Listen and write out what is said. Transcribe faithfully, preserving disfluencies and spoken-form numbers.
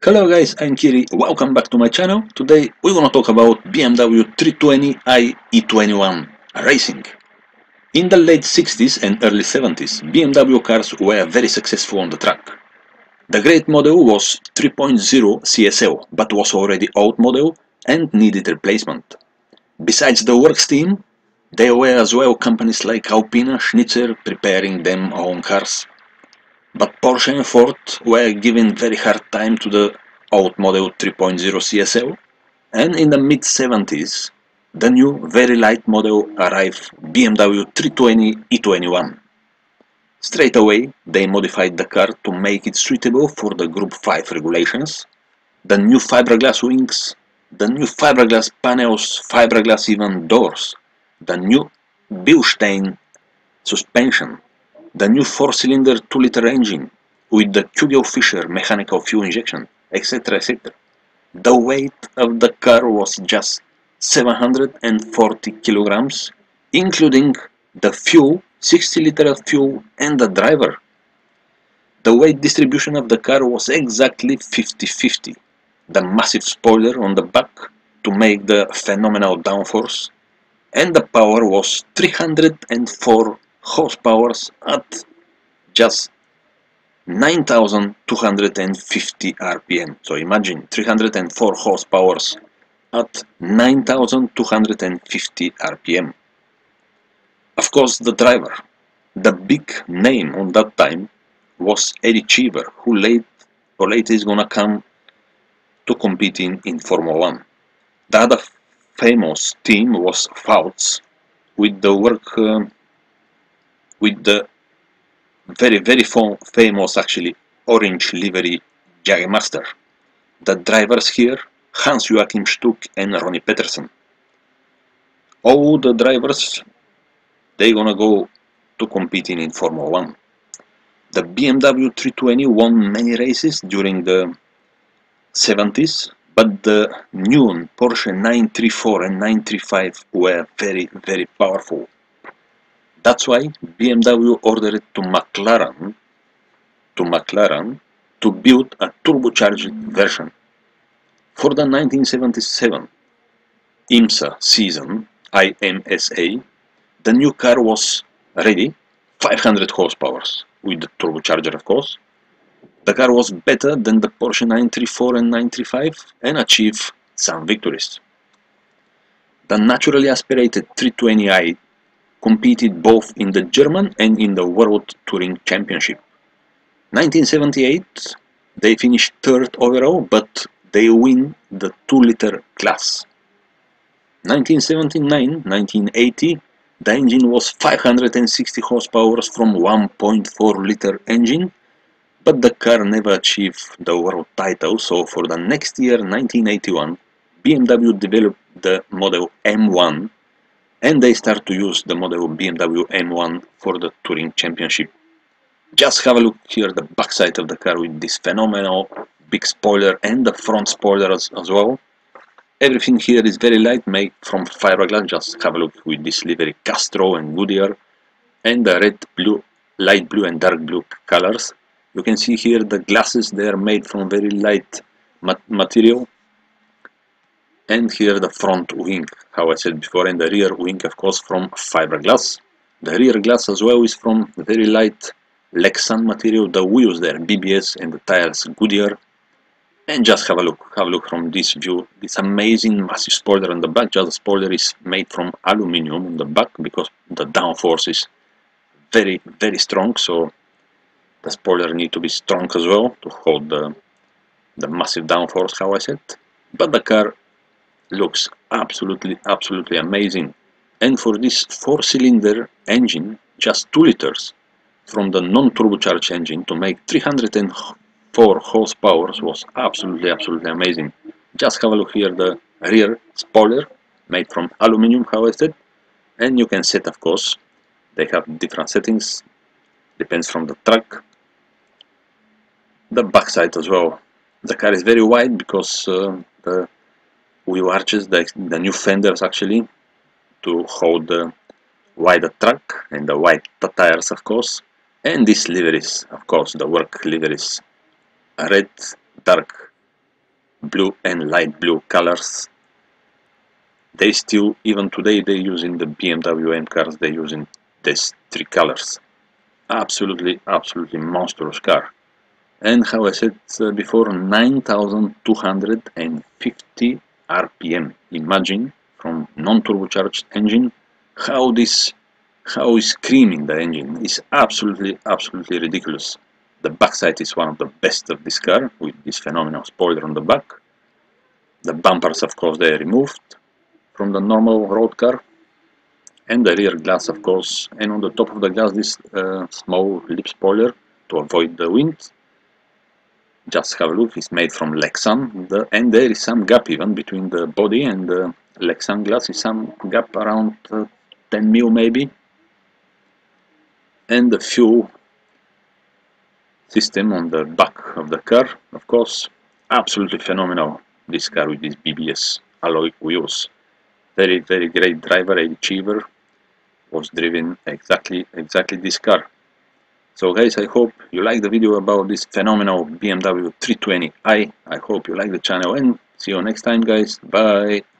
Hello guys, I'm Kiri, welcome back to my channel. Today we're gonna talk about B M W three twenty i E twenty-one Racing. In the late sixties and early seventies, B M W cars were very successful on the track. The great model was three point oh C S L, but was already old model and needed replacement. Besides the works team, there were as well companies like Alpina, Schnitzer preparing them own cars. But Porsche and Ford were giving very hard time to the old model three point oh C S L, and in the mid seventies, the new very light model arrived, B M W three twenty E twenty-one. Straight away, they modified the car to make it suitable for the Group five regulations. The new fiberglass wings, the new fiberglass panels, fiberglass even doors, the new Bilstein suspension, the new four-cylinder two liter engine with the Kugel-Fischer mechanical fuel injection, et cetera et cetera. The weight of the car was just seven hundred forty kilograms, including the fuel, sixty liter of fuel, and the driver. The weight distribution of the car was exactly fifty fifty. The massive spoiler on the back to make the phenomenal downforce, and the power was three hundred four horsepower at just nine thousand two hundred fifty R P M. So imagine three hundred four horsepower at nine thousand two hundred fifty R P M. Of course, the driver, the big name on that time, was Eddie Cheever, who late or later is gonna come to competing in Formula One. The other famous team was Fouts, with the work uh, with the very very famous actually orange livery Jagmaster. The drivers here, Hans Joachim Stuck and Ronnie Peterson. All the drivers, they gonna go to competing in Formula One. The B M W three twenty won many races during the seventies, but the new Porsche nine thirty-four and nine thirty-five were very very powerful. That's why B M W ordered to McLaren to McLaren to build a turbocharged version. For the nineteen seventy-seven IMSA season, I M S A, the new car was ready, five hundred horsepower with the turbocharger of course. The car was better than the Porsche nine thirty-four and nine thirty-five and achieved some victories. The naturally aspirated three twenty i competed both in the German and in the World Touring Championship. nineteen seventy-eight, they finished third overall, but they win the two liter class. nineteen seventy-nine nineteen eighty, the engine was five hundred sixty horsepower from one point four liter engine, but the car never achieved the world title, so for the next year, nineteen eighty-one, B M W developed the model M one, and they start to use the model B M W M one for the Touring Championship. Just have a look here, the backside of the car with this phenomenal big spoiler and the front spoiler as, as well. Everything here is very light, made from fiberglass. Just have a look with this livery Castro and Goodyear, and the red, blue, light blue and dark blue colors. You can see here the glasses, they are made from very light mat material. And here the front wing, how I said before, and the rear wing of course from fiberglass. The rear glass as well is from very light Lexan material, the wheels there B B S and the tires Goodyear. And just have a look, have a look from this view, this amazing massive spoiler on the back. Just the spoiler is made from aluminium on the back because the downforce is very very strong, so the spoiler need to be strong as well to hold the, the massive downforce, how I said. But the car looks absolutely absolutely amazing, and for this four cylinder engine, just two liters from the non-turbocharged engine to make three hundred four horsepower was absolutely absolutely amazing. Just have a look here, the rear spoiler made from aluminium, how I said, and you can set, of course, they have different settings, depends from the truck. The backside as well, the car is very wide because uh, the wheel arches, the, the new fenders actually, to hold the wider truck, and the wide tires of course, and these liveries, of course, the work liveries, red, dark blue and light blue colors. They still, even today, they using the B M W M cars, they using these three colors. Absolutely, absolutely monstrous car. And how I said uh, before, nine thousand two hundred fifty R P M. Imagine from non-turbocharged engine how this, how is screaming the engine. Is absolutely, absolutely ridiculous. The backside is one of the best of this car with this phenomenal spoiler on the back. The bumpers, of course, they are removed from the normal road car, and the rear glass, of course, and on the top of the glass this uh, small lip spoiler to avoid the wind. Just have a look, it's made from Lexan, the, and there is some gap even between the body and the Lexan glass, is some gap around uh, ten mil maybe. And the fuel system on the back of the car, of course, absolutely phenomenal, this car with these B B S alloy wheels. Very, very great driver, Eddie Cheever, was driven exactly, exactly this car. So guys, I hope you like the video about this phenomenal B M W three twenty i. I hope you like the channel and see you next time guys. Bye!